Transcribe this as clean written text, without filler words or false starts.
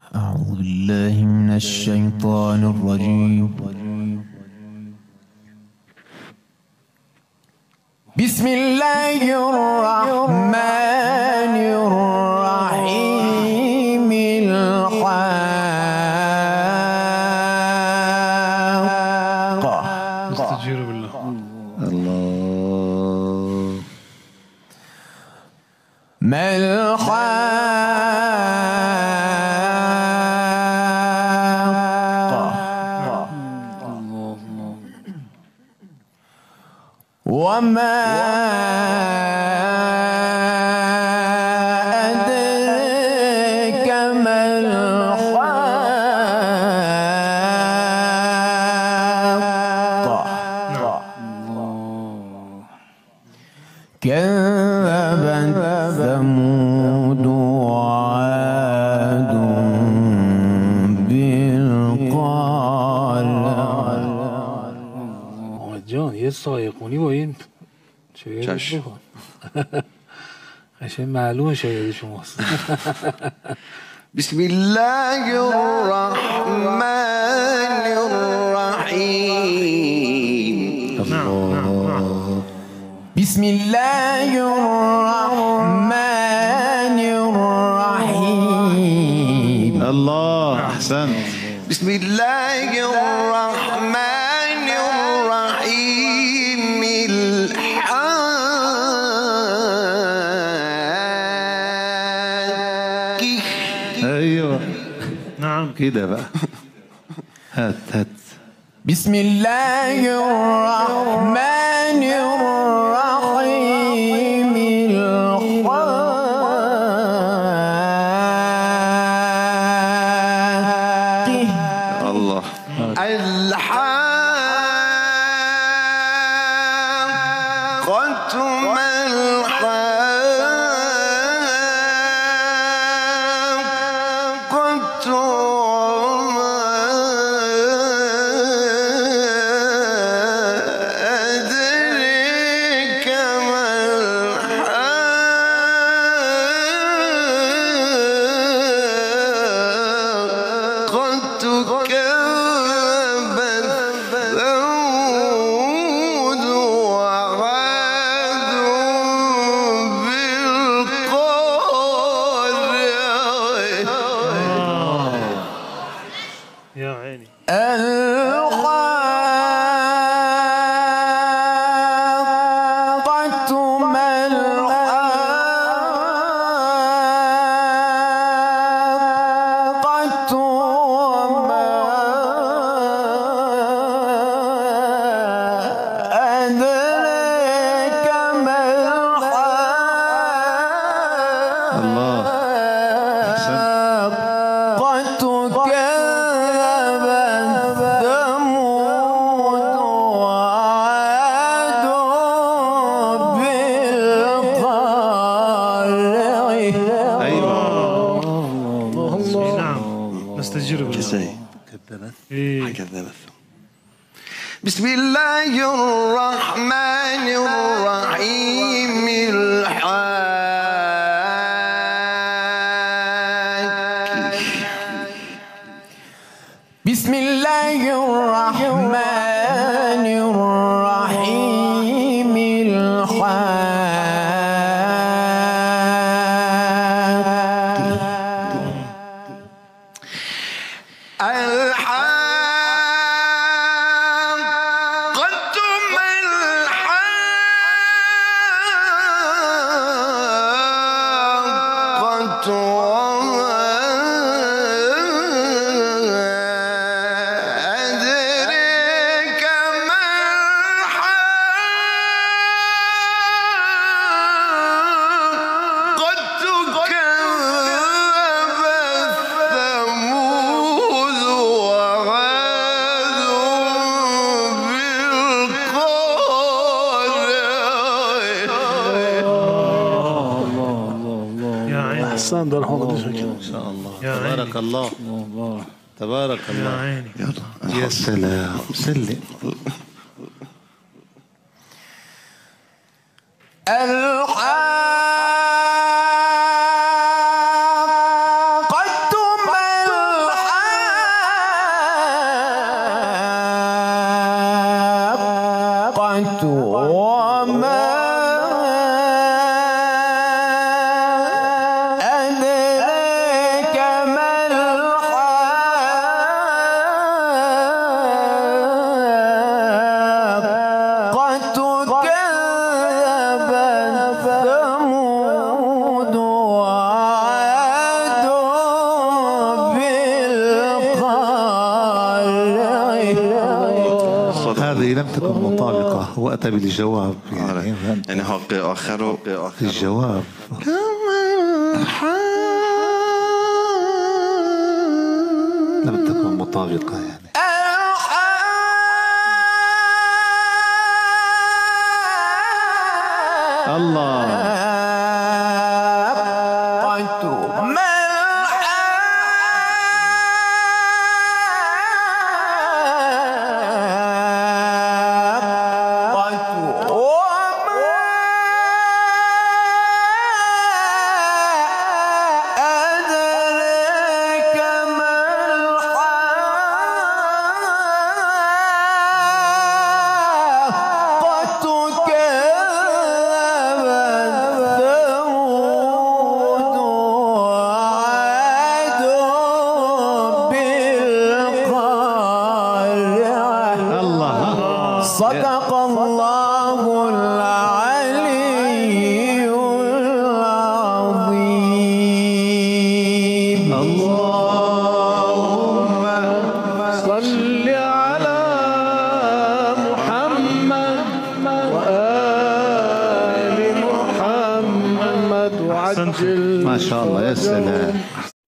أعوذ بالله من الشيطان الرجيم. بسم الله الرحمن الرحيم. الحاقة. استجير بالله. الله. ما الحاقة وما أدريك ما الحاقة. كذبت ثمود وعاد بالقارعة. جان یه سایقونی با این شاید بکن عشان معلومه شاید شماست. بسم الله الرحمن الرحيم. الله. بسم الله الرحمن الرحيم. الله أحسنت. بسم الله الرحمن الرحيم. الحاقة. أيوة نعم كده بقى. هات بسم الله الرحمن الرحيم. الحاقة. الله. الحاقة ما الحاقة وما أدريك ما الحاقة. كذبت ثمود وعاد بالقارعة. يا عيني. الحاقة ما الحاقة وما أدريك ما الله. الحاقة. كذبت ثمود وعاد بالقارعة. أيوة. نعم نستجير بالله. كذبت. إيه. كذبت. بسم الله الرحمن الرحيم. الحاقة. بسم الله الرحمن الرحيم. الحاقة. الحاقة ما الحاقة وما أدريك ما الحاقة. كذبت ثمود وعاد بالقارعة. يا عيني. أحسن ده الحوض ما شاء الله. يا عيني. تبارك الله. تبارك يا الله. عيني. يا سلام. سلم. الحاقة ما وما أدريك ما الحاقة كذبت ثمود وعاد بالقارعة. هذه لم تكن مطابقة، هو أتى بالجواب يعني هو آخره الجواب لم تكن مطابقة يعني. الله صدق الله العلي العظيم. اللهم صل على محمد وآل محمد وعجل. ما شاء الله، يا سلام.